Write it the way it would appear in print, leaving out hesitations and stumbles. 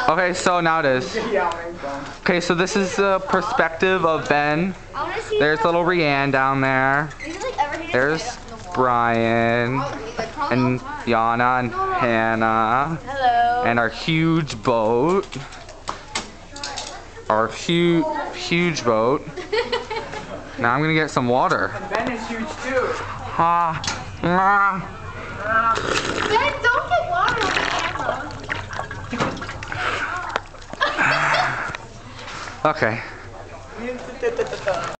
Okay, so now it is. Okay, so this is the perspective of Ben. There's little Rianne down there. There's Brian and Yana and Hannah. Hello. And our huge boat. Our huge boat. Now I'm gonna get some water. And Ben is huge too. Ben, don't get water on the camera. Okay.